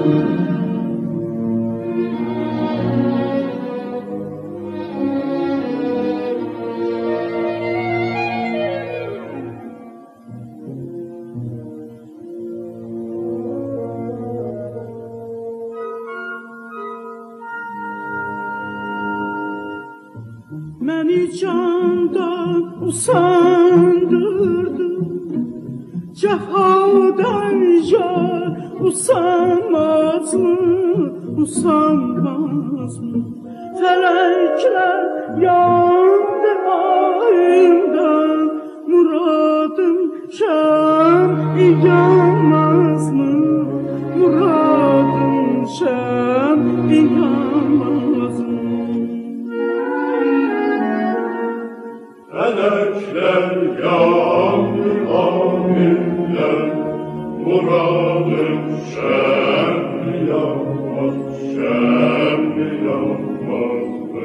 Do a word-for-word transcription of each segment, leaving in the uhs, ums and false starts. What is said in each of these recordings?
Beni candan usandırdı, cefadan yar usanmaz mı, usanmaz mı? Felekler yandı ayımdan, muradım şem yanmaz mı? Muradım şem yanmaz mı? Felekler yandı ayımdan, muradım şem yanmaz, şem yanmaz mı?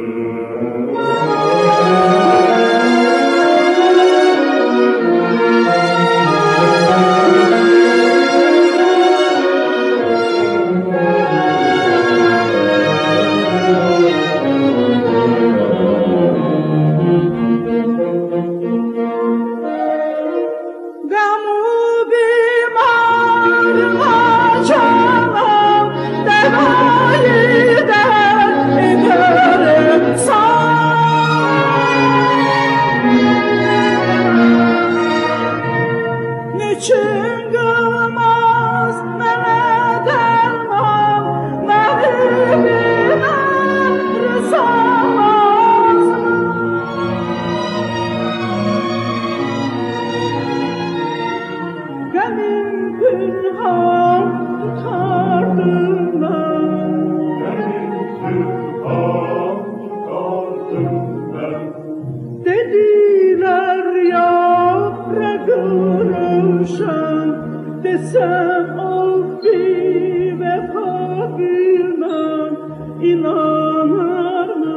Desem ol bir vefa bilmem, inanır mı,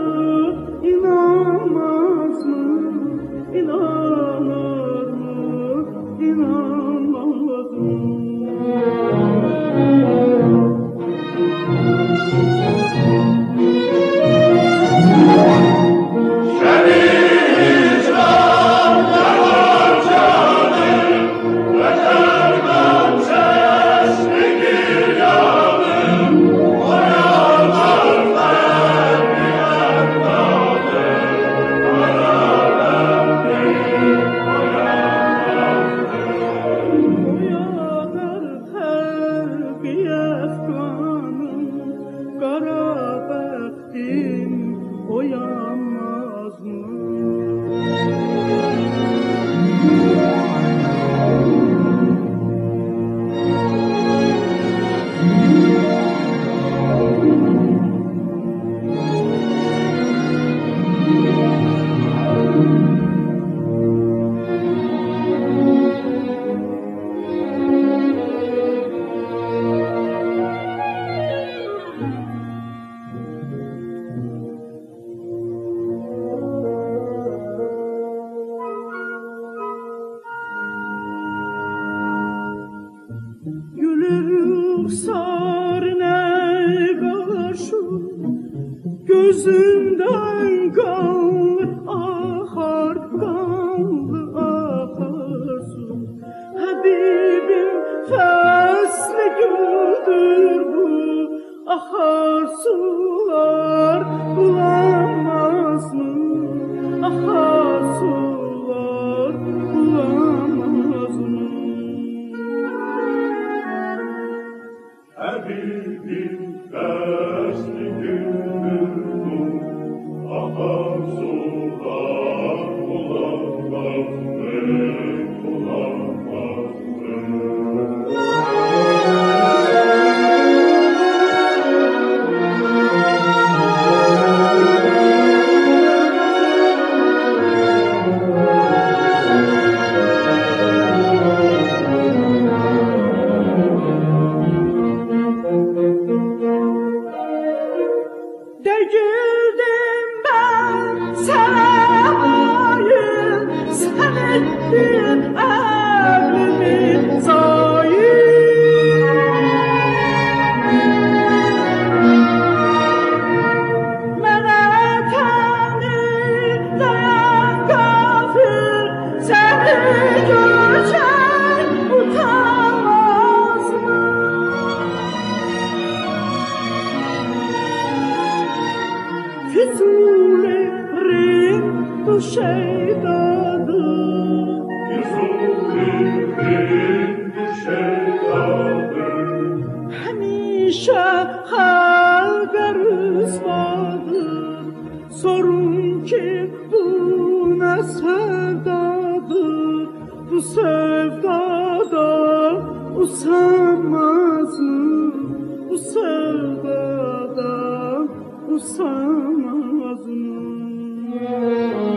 inanmaz mı? İnanır mı, inanmaz mı? Sar ne karşı gözünden kanlı akar, kanlı akar su. Habibim faslı güldür bu akar sular, bulamaz mı? Akar sular, bulamaz mı? Habibim faslı güldür bu akar sular, bulamaz mı, bulamaz mı? şeydadır. Yusuf bin şeydadır. Həmişə xalqa rüsvadır. Sorun ki bu nə sevdadır. Bu sevdada usanmazım. Bu sevdada usanmazım.